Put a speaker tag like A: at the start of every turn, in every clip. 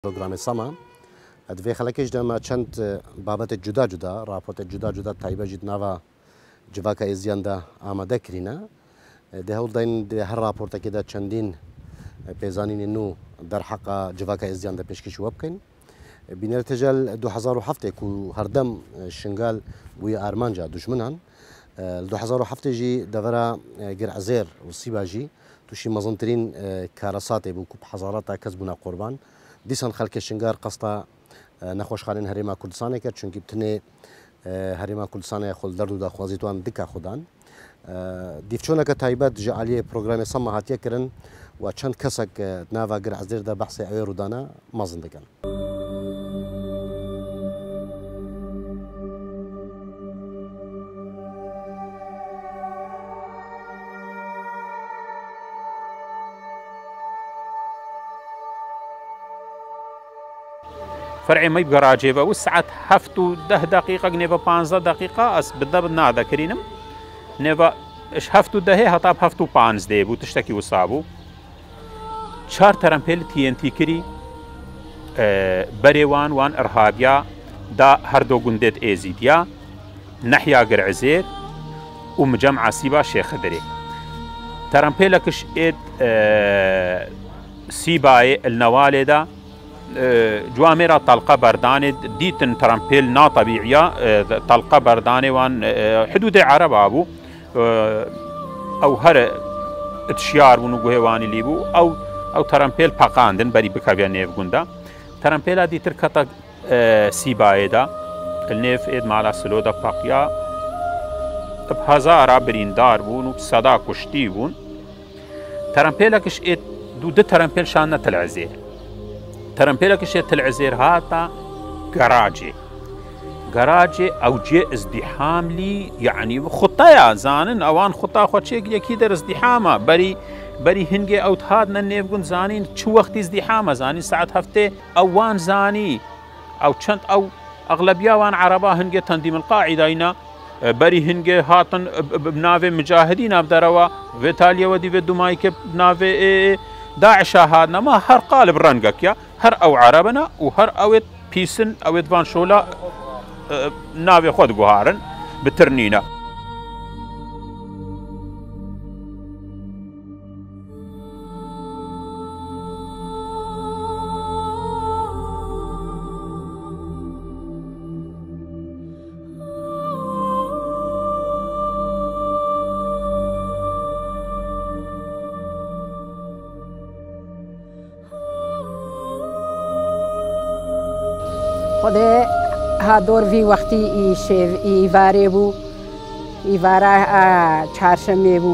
A: برنامه سما ادوی خلکش دم چند بابت جدا راپورت جدا تایبه جد نوا جواکا ازیان دا آماده کرینه ده هول دین ده هر راپورت که ده چندین پیزانین نو در حق جواکا ازیان دا پیشکش وب کن بینر تجل 2007 کو هردم شنگال وی آرمانجا دشمنان 2007 جی دورا گرعزیر و سیباجی توشی مزنترین کارسات بو کوب حضارات کسبنا قربان دیسان خلک شنگار قصتا نخوش خالین هریما کردستانه کرد چونکی بتنه هریما کردستانه خود درد و داخوازیتوان دکا خودان دیفچونه که تایبت جعالی پروگرام سما هاتیه کرن و چند کسک ناوا گرعزیر دا بحث اوی رودانه مازن دکن.
B: فرعي ما يبقى راجيبه والساعات هفتو 10 دقيقة نيفا 15 دقيقة أس بالضبط نادا كرينم نيفا إش هفتو دهي هطاب هفتو 15 ديبو تشتكي وصابو شار ترامبيل TNT كري بريوان وان إرهابيا دا هردو قندت إيزيديا نحيا قرعزير ومجمع سيبا شيخ دري ترامبيلكش إيد سيباي النوالي دا جواميرا طلقة برداني ديتن ترامبيل نا طبيعية طلقة برداني وان حدود عرب أبو أو هر اتشيار ونقوه واني ليبو أو ترامبيل باقاندن بري بكافيا نيف قندا ترامبيلا دي تركتا سيباية دا النيف إد مالا سلودا باقيا بهزارة بريندار بون وبصدا كشتي بون ترامبيلا كش إد دو ترامبيل شاننا تلعزير ترامبيلا كشيت تلعزير هاتا جراجي او جي ازدحام لي يعني خطايا زانن اوان خطا خوشيك يكي در ازدحامه بري هنجي او تهادنا نيفقون زانين شو وقت ازدحامه زانين ساعات هفته اوان زاني او چند او اغلبيه وان عربا هنجي تنظيم القاعده اينا بري هنجي هاتن بنافي مجاهدين بدروا فيتاليا ودي بدومايك بنافي داعش هادنا ما هر قالب رنقك يا هر او عربنا وهر اوت بيسن اوت فان شولا نافي خود قهارن بترنينا
C: خدا هادور وی وقتی ایواره بو ایواره چهارشنبه بو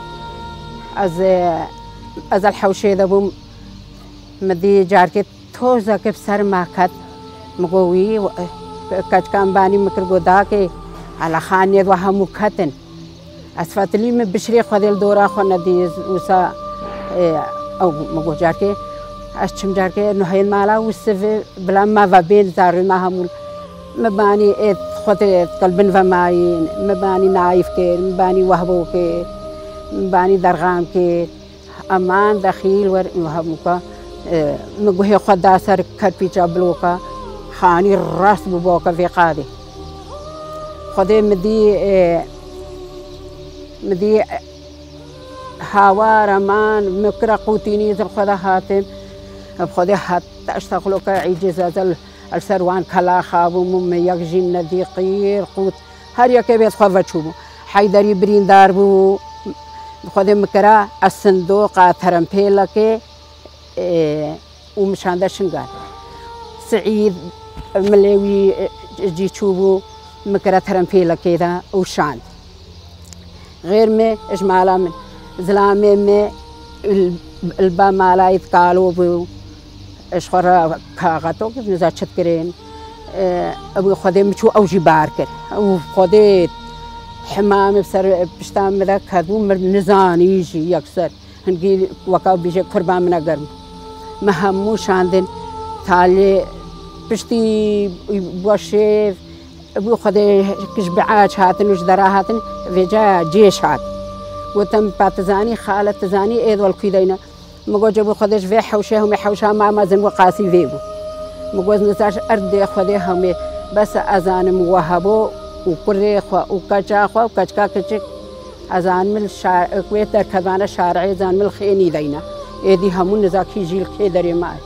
C: از الحوشه ده بو مدی جارکه توزه که سر ماکت مگویی کچکان بانی مکر گودا که على خانه و همو کتن اسفتلی من بشری خودل دورا خو ندی وسا او مگو جارکه اشتم جاركي انه هاي المالا والسف بلا ما فبين زار ما همول مباني ات خطي قلبن فماي مباني نايف كي مباني وهبو كي مباني درغام كي امان دخيل ور وهموكا مگوه خدا سر کر پیچا بلوكا خاني الراس بوكا في قادي خدي مدي هاوار امان مكرا قوتيني خدا هاتم بخده حتى اشتغلوا كعجزة السروان كلا خابو مم يجين ندي قير قوت هر يكي بيت خفت شوبو حيدري برين داربو بخده مكرا الصندوق ترمبيلا كي ومشان دا شنقال سعيد مليوي جي شوبو مكرا ترمبيلا كيدا وشان غير ما اجمالا من زلامي ما البا مالا يتقالوا بو اشخرا كاغاتو كيف نزا تشكرين ابو خدي مشو او جبار كر او خدي حمام بسر بشتام ذاك هذو نزان يجي يكسر هنجي وكا بيجي قربان من اقرم مهمو شاندن تالي بشتي بوشيف ابو خدي كشبعاج هاتن وجدرا هاتن فيجا جيش هات وتم باتزاني خالة تزاني ايد والكيدينا مگو جبو خودش وی حوشه هم حوشه ما زن و قاسی وی بو مگوز نزاش ارد خودی همه بس ازان موهبو و کره خو و کجا خو و کجا کچک ازان مل شار کویت در کبانه شارعی زان مل خینی دینا ایدی همون نزاکی جیل کی داری مای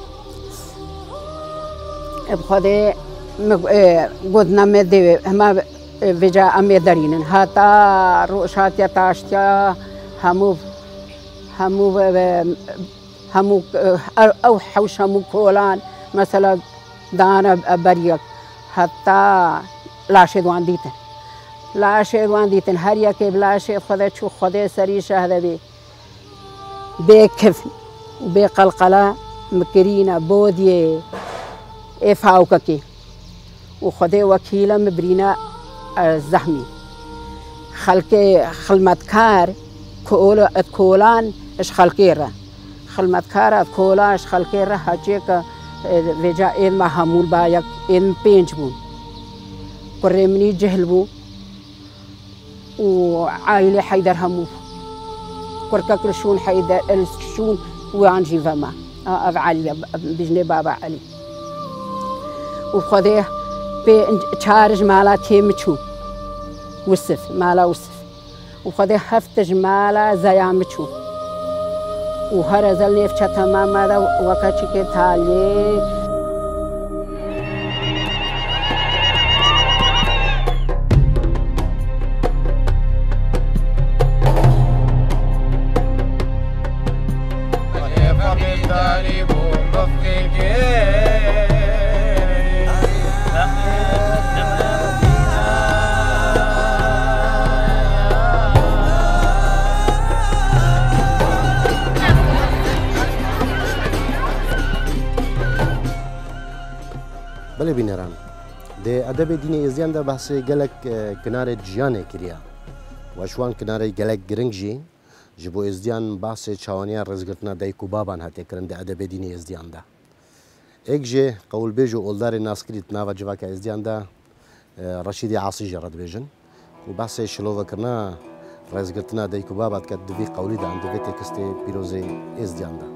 C: بخودی گودنا مدی هما وجا امی دارینن هاتا روشاتیا تاشتیا همو او حوش همو کولان مثلا دانا بريك حتى لا شيء ديتن هر يك بلا شيء خذ شو خذ سري شهده بكف بقلقله مكرينا بوديه افاوككي وخذ وكيله مبرينا الزحمي خلمتكار كولان اش خلقيره خلمتكار كولان اش خلقيره هاجيك وجا این ما همول با یک این پنج بون کرمنی جهل بو و عائله حیدر همو کرکر شون حیدر شون و عنجی فما اب علی بجنه بابا علی و خدای به چارج مالا تیم چون وصف مالا وصف و خدای هفتج مالا زیام چون و هر ازل نیف تمام ماذا وقتی که تالی
A: بله بینران ده ادب دین ازیان ده بحث گلک کنار جیانه کریا و شوان کنار گلک گرنگجی جبو ازیان بحث چوانیا رزگرتنا دایکو بابان هاتی کرن ده ادب دین ازیان ده ایک جه قول بیجو اولدار ناسکریت ناوا جواک ازیان ده رشیدی عاصی جرد بیجن و بحث شلوه کرنا رزگرتنا دایکو بابات کد دوی قولی ده اند دوی تکسته پیروزی ازیان ده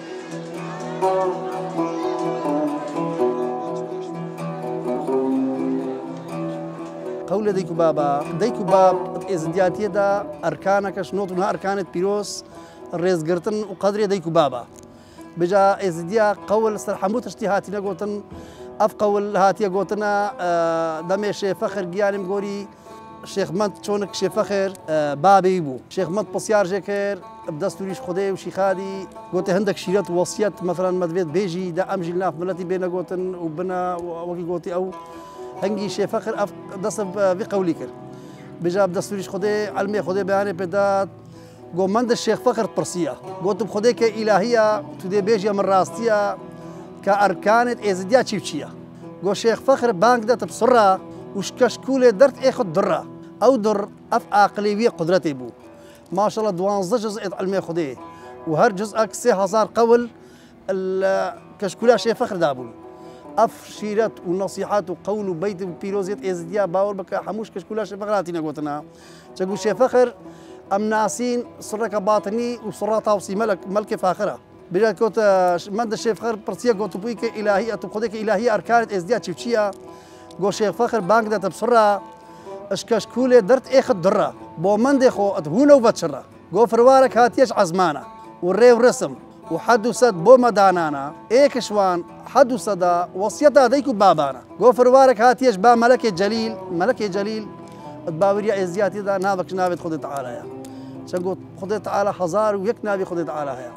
D: قول ديكو باب ازدياتي دا اركانك شنوتنا اركانت بيروس الريز قرتن وقدري ديكو بابا بجا ازديا قول سرحموت اشتهاتي نقوتن اف قول هاتي قوتنا دمي شي فخر قياني مقوري شيخ منت شونك شي فخر بابي بو شيخ منت بصيار جيكر بدستوريش خدي وشي خادي قلت عندك شيرات وصيات مثلا مدبيت بيجي دا امجي لنا في ملتي بينا قوتن وبنا وكي قوتي او هنگی شی فخر اف دست بی قولی کرد بجاب دستوریش خدای علمی خدای بیانه بداد گو من د شیخ فخر پرسیا گو تو خدای که الهیه تو دی بیجی من راستیا که ارکانت ازدیا چیفچیا گو شیخ فخر بانک ده تبصره وش کشکول درت اخد دره او در اف عقلیوی قدرتی بو ما شاء الله 12 جزء علمی خدای و هر جزء 3000 قول الكشكولا شيخ فخر دابون اف شيرات ونصيحات وقول وبيت وبيروزيت ازديا باور بك حموش كشكولا شيخ فخراتنا قوتنا تقول شيخ فخر ام ناسين سرك باطني وسراتا وصي ملك فاخره بلا كوت مند الشيخ فخر برسيا قوت بويك الهيه تقودك الهيه اركان ازديا تشيفشيا قو شيخ فخر بانك ده تبصرا اش كشكوله درت اخد دره بو مند خو هو وبتشرا قو فروارك هاتيش عزمانه والريو رسم وحدثت بو مدانانا ايكشوان حدثت وصيتا ديكو بابانا قو فروارك هاتيش با ملك جليل باوريا ازياتي دا نابك نابت خدي تعالى يا شنقول خدي تعالى حزار ويك نابي خدي تعالى يا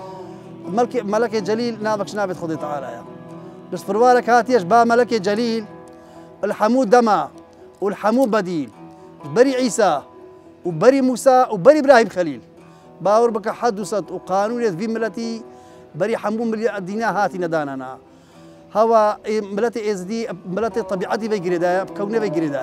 D: ملك جليل نابك نابت خدي تعالى يا بس فروارك هاتيش با ملك جليل الحمود دما والحمود بديل بري عيسى وبري موسى وبري ابراهيم خليل باور بك حدثت وقانون في ملتي بري حموم ملي الدينا هاتي نداننا هوا ملتي ازدي ملتي طبيعتي بيجري بكوني بيجري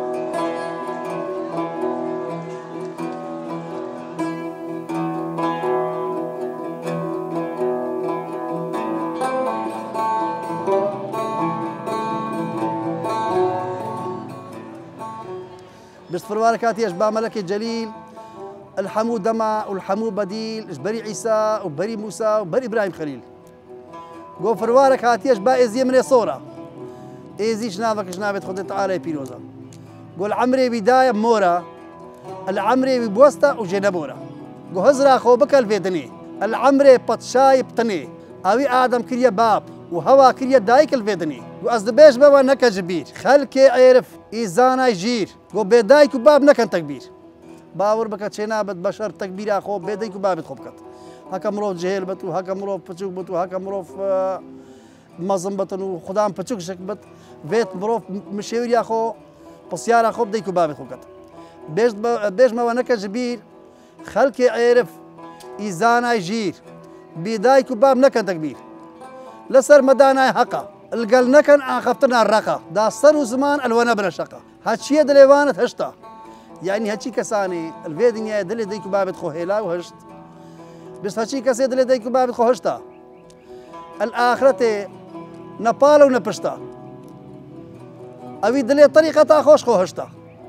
D: بس فرواركاتي اشباه ملك جليل الحمو دما والحمو بديل بري عيسى وبري موسى وبري ابراهيم خليل قو فروارك هاتيش با إزي من صورة إزيش نافكش نابت خد تعالى بيروزا قول عمري بداية مورا العمري بوسطة وجنبورا قو هزرا خو بكال فيدني العمري بطشاي بطني أوي آدم كريا باب وهوا كريا دايك الفيدني وأزدبيش بابا نكا جبير خلكي عرف إيزانا يجير قو بيدايك وباب نكن تكبير باور بكت شنابت بشر تكبير أخو بيدايك وباب تخبكت هكا مروف جهيل بت وهكا مروف بتشوك بت وهكا مروف مظم بتن وخدام بتشوك شك بت فيت مروف مشيور أخو بسيارة أخو بدايك وباب تخبكت بيش ما ونكا جبير خلكي عرف إيزانا يجير بيدايك وباب نكن تكبير لسر مدانا حقا القل نكن آخفتنا الرقا دا صر وزمان الوانا بنا شقا هاتشي دليوانت هشتا يعني هاتشي كساني الفيدنيا دلي ديكو بابت خو هيلا وهشت بس هاتشي كسي دلي ديكو بابت خو هشتا الآخرة نبال ونبشتا أبي دلي طريقة خوش خو هشتا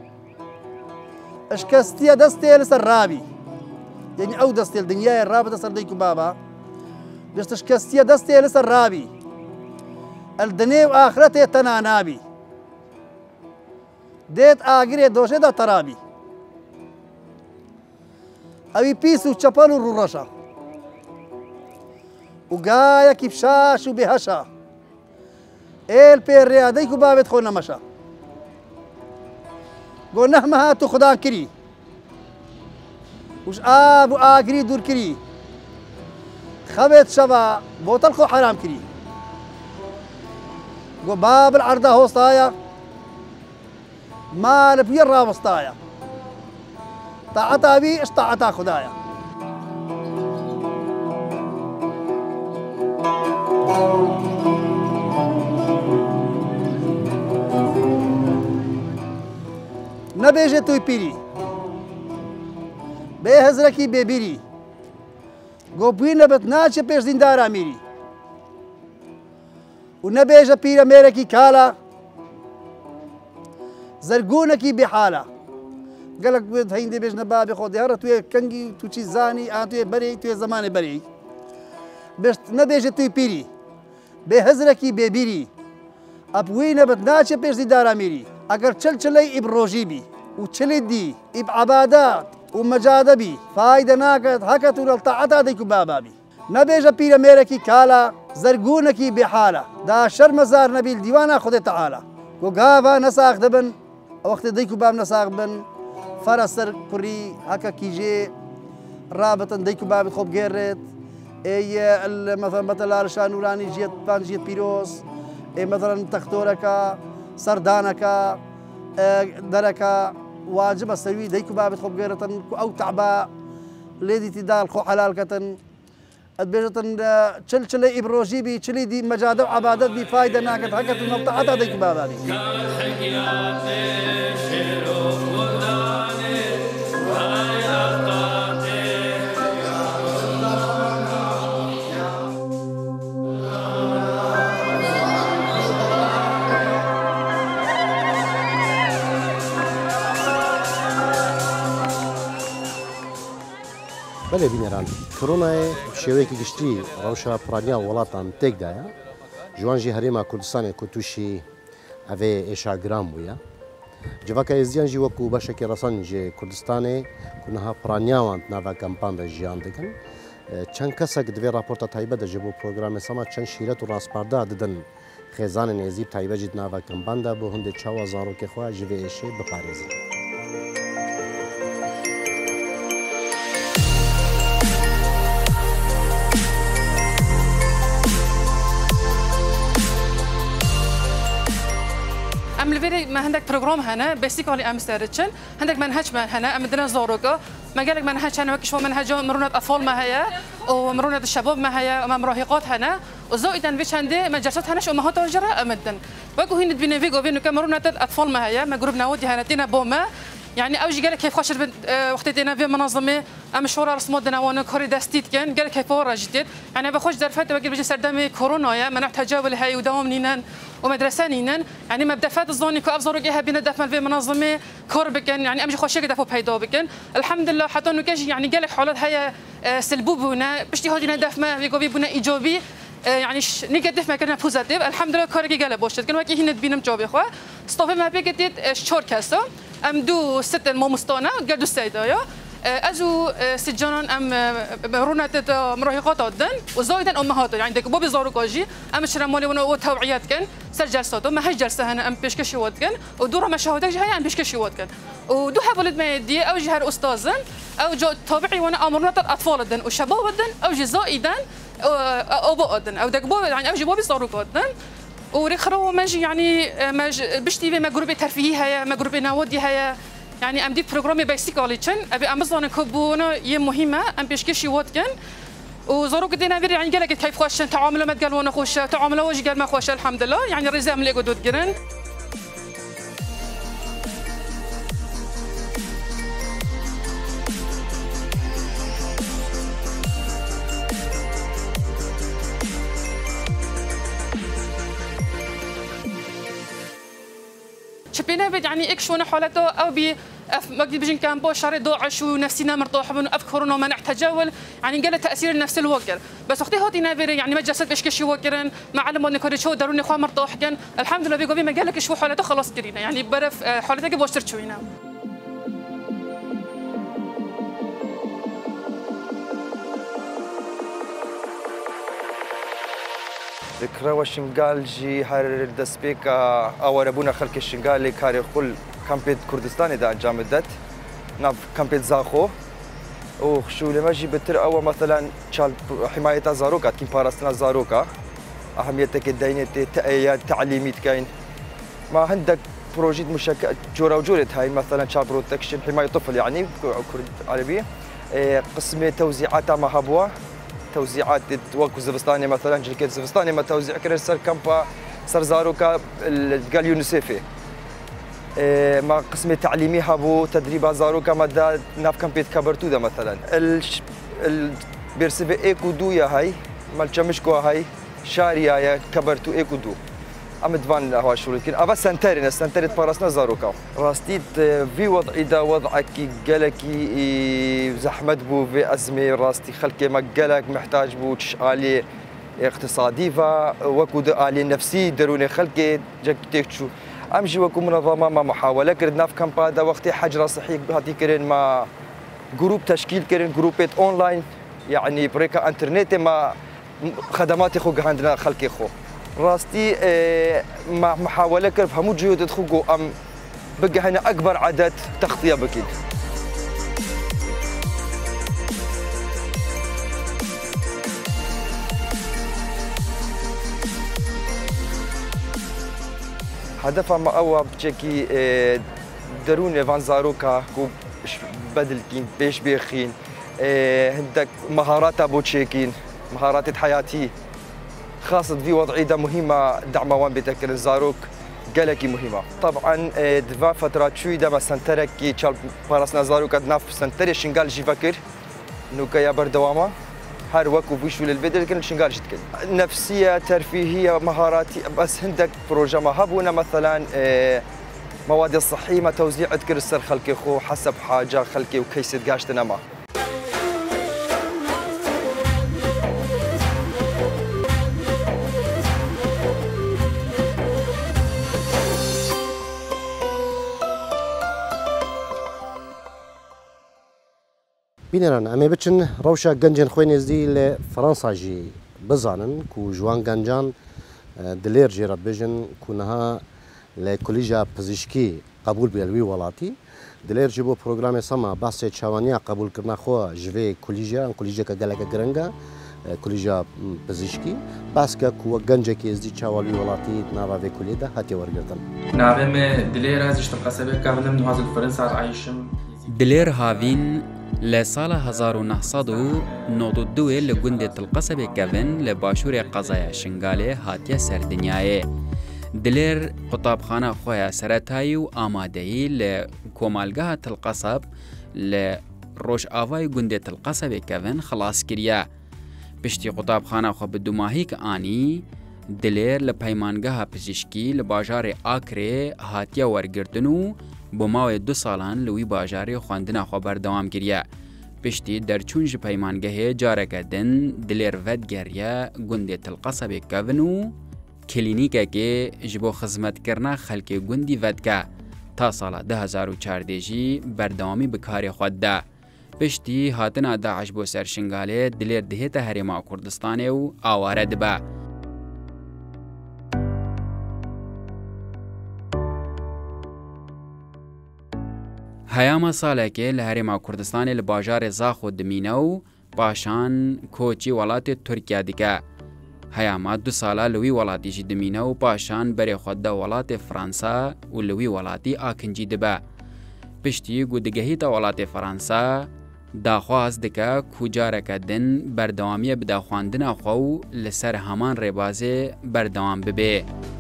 D: اشكستيا دستي لسر رابي يعني أو دستي الدنيا الرابطة سر ديكو بابا بس اشكستيا دستي لسر رابي الدنيا وآخرته تنانابي ديت آگري دوشه دا ترابي أبي بيسو چپلو رو رشا وقايا كبشاش وبهشا إل بير ريادي كو بابت خو نمشا قول نحمها تو خدان كري وش آب وآگري دور كري خبت شبا بوتل خو حرام كري قول باب العرضة هوستايا مال في الرابسطايا طاعتا بي اشطاعتا خدايا نبيجي توي بيري بهزركي ببيري قو بينا بتناچه پیش دیندارا میری و نبيجي بيرا ميركي كالا زرقونكي بحالة قالك بيت هيندي بيجنا بابي خودي هرا توي كنجي تو چي زاني توي بري توي زمان بري بس نبيجي توي بيري بهزركي ببيري ابوينا بتناچه پیش دیندارا میری اگر چل چلي ابروجي بي و چلي دي اب عبادات ومجاده بي فايدة ناكت هكت ولطاعتا ديكو بابا بي نبيجا بيرا ميركي كالا زرقونكي بحالة دا شر مزار نبي الديوانا خذي تعالى وقافا نساق دبن وقت ديكو باب نساق بن فرسر كري هكا كيجي رابطا ديكو باب خوب جيرت اي مثلا رشا نوراني جيت بان جيت بيروس اي مثلا تختوركا سردانكا دركا واجب السوي ديكو باب خوب جيرتن او تعبا ليدي تدال خو حلال كتن ادبيجتن چل ابروجي بي چلي دي مجاده وعبادت بي فايده ناكت حكت نبطعتها ديكو باب هذه
A: بله بینران کرونا شویکی گشتی روشا پرانیا ولاتان تک دایا جوان جی هریما کردستان کتوشی اوه ایشا گرام بویا جواکا ازیان جی وکو باشکی رسان جی کردستان کنها پرانیا وانت نوا کمپان دا جیان دکن چند کسک دوی راپورتا تایبه دا جبو پروگرام سما چند شیرت و راسپارده ددن خیزان نزیب تایبه جید نوا کمپان دا بو هنده چاوا زارو که خواه جوی ایشه بپارزی
E: املفيري ما عندك بروجرام هنا بيسيكالي امسترتشن عندك منهج ما هنا عندنا زوروكا ما قالك منهج هنا وكشفوا منهج مرونة اطفال ما هي ومرونة الشباب ما هي وما مراهقات هنا وزائدا فيش عندي مجالسات هنا شو امهات وجراء امدا وكو هنا بين فيجو بين كمرونة الاطفال ما هي ما جروب ناودي هنا تينا بوما يعني اوجي قالك كيف خشر وقت دينا في منظمه مشهوره رسمو دنا وانا كوري داستيت كان قالك كيف ورا جديد يعني بخش درفات وقال بيجي سردامي كورونا يا منع تجاوب هاي ودوام نينان ومدرسه نينان يعني مبدا فات الظوني كو ابزروا جهه بين دفن في منظمه كوربكن يعني امشي خوش دفو بهيدو بكن الحمد لله حتى انه كاش يعني قالك حالات هي سلبوبونا باش تهودينا دفما في بونا ايجابي يعني نيجاتيف ما كنا بوزيتيف الحمد لله كاركي قال بوشت كان وكي هنا تبينم جوابي خو ستوفي ما بيجتيت شور كاسو ام دو ست المومستونا قدو سيدايا ازو سجانان ام مرونات مراهقات ودن وزايدا امهات يعني دك بوبي زارو كاجي ام شرمولي ونو توعيات كان سر جلسات ما هي جلسه هنا ام بيشكشي ود كان ودور مشاهدك هي ام بيشكشي ود كان ودو حولد ما يدي او جهر استاذن او جو تابعي وانا امرونات الاطفال دن وشباب دن او جي زائدا او بودن او دك بوبي يعني او جي بوبي زارو كدن وريخرو ماجي يعني ماج بشتي ما جروب ترفيهي هي ما جروب ناودي هي يعني ام دي بروغرامي بيسيكالي تشن ابي امازون كوبونا ي مهمه ام بيشكشي واتكن وزارو قدينا فيري يعني قالك كيف خوش تعاملوا ما قالوا انا خوش تعاملوا واش قال ما خوش الحمد لله يعني الرزام اللي قدود جرن شبينا بد يعني اكشون حالته او بي مقدي بيجن كامبو شاري ضاعش ونفسنا مرتاح افكرنا وما نتجاول يعني قال تاثير النفس الوكر بس اختي هوتي نافيري يعني ما جسد باش كشي وكرن معلم اني كوري شو داروني خو مرتاح كان الحمد لله بيقول ما قال لك شو حالته خلاص كرينا يعني برف حالتك بوشتر شوينا
F: ذكرى الشنغال جي هر دسبيكا او ربونا خلق الشنغال كاري خل كامبيت كردستاني دا جامدت ناف كامبيت زاخو وشو لما جي بتر او مثلا شال حمايه زاروكا كيم باراستنا زاروكا اهميتك الدينيه تعليميت كاين ما عندك بروجيت مشكل جورا وجورت هاي مثلا شال بروتكشن حمايه طفل يعني كرد عربي قسم توزيعاتها ما هبوا توزيعات وكو زفستاني مثلا جلكيت زفستاني ما توزيع كرر سر كامبا سر زاروكا قال يونسيفي ما قسم تعليمي هابو تدريب زاروكا مدى ناف كامبيت كبرتو ده مثلا بيرسيفي ايكو دو يا هاي مال جمشكو هاي شاريا يا كبرتو ايكو دو ام دفان هوا شغل لكن ابا سنترت باراسنا زاروكا راستيت في وضع اذا وضعك قالكي زحمت بو في ازمه راستي خلكي ما قالك محتاج بو تشالي اقتصادي وكو آلي نفسي دروني خلقي جاك تكشو امشي وكو منظمه ما محاوله كردنا في كامبادا وقتي حجر صحي هاتي كرين ما جروب تشكيل كرين جروبات اونلاين يعني بريكا انترنت ما خدمات خو عندنا خلقي خو راستي مع محاوله كرف همو جهود خو ام بقى هنا اكبر عدد تغطيه بكيد هدفها ما أو بشكي درون فان زاروكا كو بدلكين بيش بيخين هندك مهارات أبو تشيكين مهارات حياتي خاصة في وضعي ده مهمة دعموان بتكر الزاروك قالكي مهمة طبعا دفا فترات شوي ده ما سنترك كي تشال باراسنا زاروكا ناف سنتري شنقال جي فكر نوكا يا بردواما هر وكو بوشو للبدل كان شنقال جد كده نفسية ترفيهية مهاراتي بس هندك بروجا ما هبونا مثلا مواد الصحية ما توزيع تكر السر خلقي خو حسب حاجة خلقي وكيس تقاشتنا ما
A: بینران امی بچن روشا گنجان خوین ازدی ل فرانسا جی بزانن کو جوان گنجان دلیر جرا بجن کنها ل کلیجا پزشکی قبول بیلوی ولاتی دلیر جبو پروگرام سما بحث چوانیا قبول کرنا خو جوی کلیجا که گلک گرنگا کلیجا پزشکی بس که کو گنجه کی ازدی چوالی ولاتی ناوا و کلیدا هاتی ورگردن
G: ناوم دلیر ازش تقصبه کاملا نهاز فرنسا عايشم
H: دلیر هاوین لسال 1992 لگوندة القصبة كافن لباشور قضايا شنغالي هاتيا سردنياي دلير قطابخانة خويا سرتاي و آمادهي لكومالغاها القصب لروش آفاي گوندة القصبة كافن خلاص كريا بشتي قطابخانة خو بدوماهيك آني دلير لپیمانگاها پزشکی لباجار آکره هاتیا ورگردنو بۆ ماوەی 2 ساڵان لەوی باژارێ خواندنا خۆ بەردەوام کردە پشتی درچون ji peymangehê careke din dilêr vedgeriye gundê Tilqasebê kevin û klînîkekê ji bo xizmetkirina xelkê gundî vedke ta sala 2014 jî berdewamî bi karê xwe de. Piştî hatina Daeş bo serşingalê dilêr dihête Herêma Kurdistanê û aware dibe. Heyama salekê li Herêma Kurdistanê li bajarê Zaxo dimîne û paşan koçî welatê Tirkiye dike. Heyama 2 sala li wî welatî jî dimîne û paşan berê xwe de welatê Fransa û li wî welatî akincî dibe. Piştî ku digehîta welatê Fransa, daxwaz dike ku careke din berdewamiye bi daxwandina xwe û li ser heman rêbazê berdewam bibe.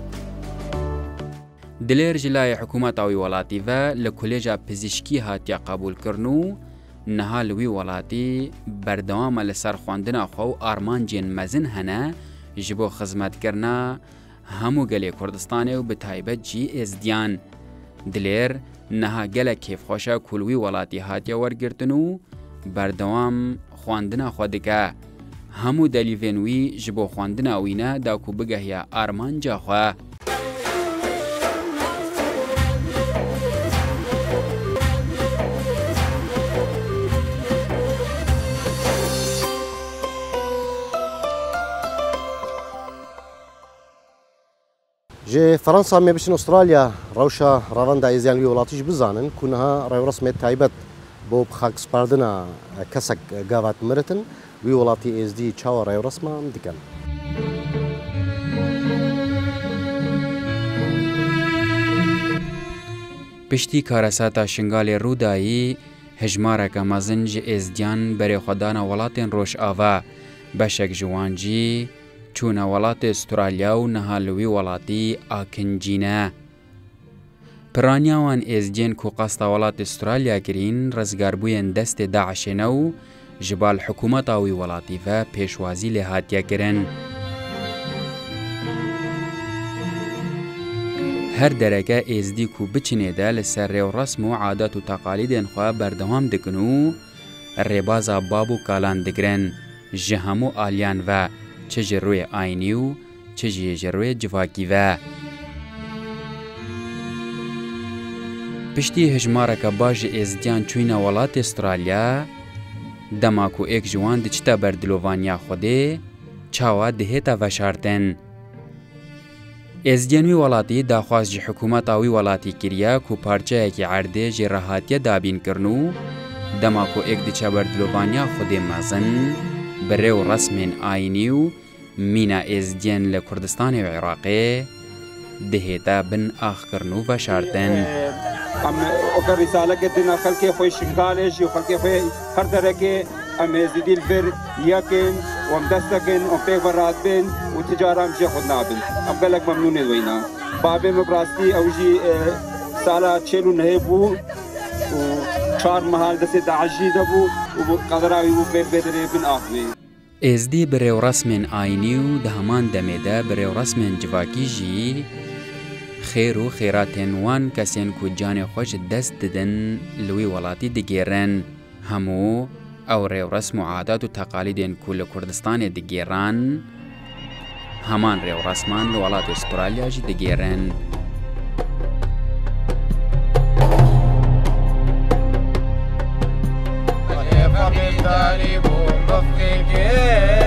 H: Dilêr ji layê hikûmeta wî welatî ve li Kolêja Pizîşkî hatiye qebûlkirin û niha li wî welatî berdewama li ser xwandina xwe û armancên mezin hene ji bo xizmetkirina hemû gelê Kurdistanê û bi taybet jî êzdiyan. Dilêr niha gelek kêfxweş e ku li wî welatî hatiye wergirtin û berdewam xwandina xwe dike. Hemû delîvên wî ji bo xwandina wî ne da ku bigehiye armanca xwe.
A: Ji Fransa me biçin Avustralya rewşa ravanda êziyan wî welatî jî bizanin ku niha rewresmê taybet bo xakspardina kesek gavat miritin wî welatî êzdî çawa rewresman dikin.
H: Piştî karesata Şingalê Rûdayî hejmareke mezin ji êzdiyan berê xwedana welatên Rojava beşek ji wan jî çûne welatê Astralya û niha li wî welatî akincîne. Piraniya wan êzdiyên ku qasta welatê Astralya kirîn rezgarbûyên destê Daişê ne û ji bal hikûmeta wî welatî ve pêşwazî lê hatiye kirin. Her dereke êzdî ku biçinê de li ser rêwresm û adet û teqalîdên xwe berdewam dikin û rêbaza bab û kalan digirin ji hemû aliyan ve çi ji rûyê aynî û çi jî ji rûyê civakî ve. Piştî hejmareke baş ji êzdiyan çûyîne welatê Astralya, dema ku êk ji wan diçite ber dilovaniya Xwedê, çawa dihête veşartin. Êzdiyên wî welatî daxwaz ji hikûmeta wî welatî kiriye ku parçeyekî erdê jê rehatiye dabînkirin û dema ku êk diçe ber dilovaniya Xwedê mezin, bi rêw resmên aynî û mîna êzdiyên li Kurdistanê û Iraqê dihête bin axkirin û veşartin.
I: Em oker rîsaleke dina xelkê xwe Şingalê jî û xelkê xwe her derekê em êzîdî li vir yekin û em dest dikin û pêk ve radibin û ticara em jê xwe nabin. Em gelek memnûn ê wîna. Bavê me bi rastî ew jî sala 49 bû û 4 mehal destê Daeş jî de bû û qedera wî bû pêk vê derê bin axivê.
H: Êzdî bi rêwresmên aynî û di heman demê de bi rêwresmên civakî jî xêr û xêratên wan kesên ku canê xwe ji dest didin li wî welatî digêrin. Hemû ew rêwresm û adet û teqalîdên ku li Kurdistanê digêran, heman rêwresman li welatê Astralya jî digêrin.
J: فقير داري بوم بفقي